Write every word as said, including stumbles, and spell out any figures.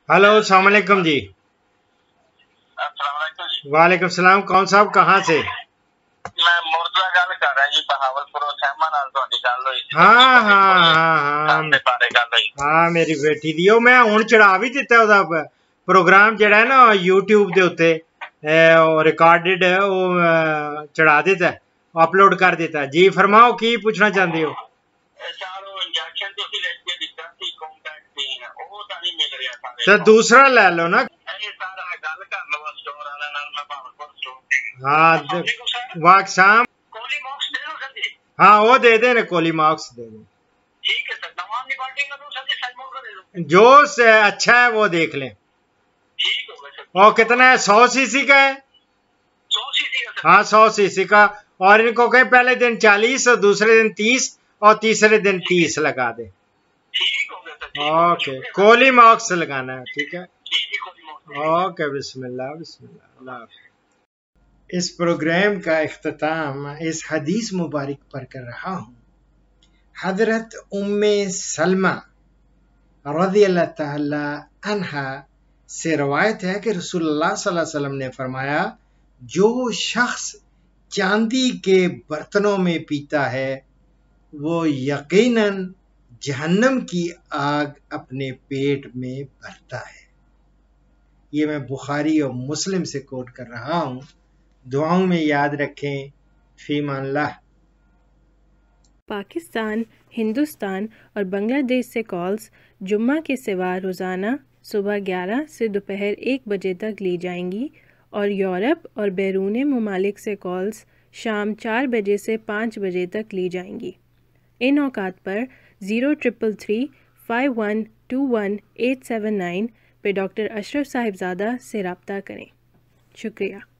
Hello, अस्सलाम वालेकुम जी। वालेकुम सलाम। कौन साहब, कहाँ से? मैं मुर्तजा गल कर रहा जी, बहावलपुर सहमा नाल तुहाडी गल होई सी। हाँ हाँ हाँ हाँ बारे गल होई। हाँ मेरी बेटी दी। मैं हुण चढ़ा भी दिता ओदा प्रोग्राम जेड़ा है ना यूट्यूब दे उत्ते रिकॉर्डेड वो चढ़ा दिता, अपलोड कर दिता। जी फरमाओ, की पूछना चाहते हो? तो दूसरा ले लो ना। हाँ वाकसाम। हाँ वो दे दे ना, कोली मॉक्स दे दे। ठीक है सर, नवाब निकालने का दूसरा जी सलमान को दे दो। जो से अच्छा है वो देख लें। ठीक होगा सर। और कितना है? सौ सीसी का है। सौ सीसी का सर। हाँ सौ सीसी का। और इनको कहें पहले दिन चालीस और दूसरे दिन तीस और तीसरे दिन तीस लगा दे। ठीक हो गया सर। ओके, कोली मॉक्स लगाना है। ठीक है, ओके। बिस्मिल्लाह बिस्मिल्लाह, अल्लाह हाफ़िज़। इस प्रोग्राम का इख्तिताम इस हदीस मुबारक पर कर रहा हूँ। हजरत उम्मे सलमा रज़ियल्लाहु ताला अन्हा से रवायत है कि रसूलुल्लाह सल्लल्लाहु अलैहि वसल्लम ने फरमाया, जो शख्स चांदी के बर्तनों में पीता है वो यकीनन जहन्नम की आग अपने पेट में भरता है। ये मैं बुखारी और मुस्लिम से कोट कर रहा हूँ। दुआओं में याद रखें। फीमानल्लाह। पाकिस्तान, हिंदुस्तान और बांग्लादेश से कॉल्स जुम्मा के सिवा रोज़ाना सुबह ग्यारह से दोपहर एक बजे तक ली जाएंगी और यूरोप और बैरून ममालिक से कॉल्स शाम चार बजे से पाँच बजे तक ली जाएंगी। इन औकात पर zero triple three five one two one eight seven nine पे डॉक्टर अशरफ साहिबजादा से रब्ता करें। शुक्रिया।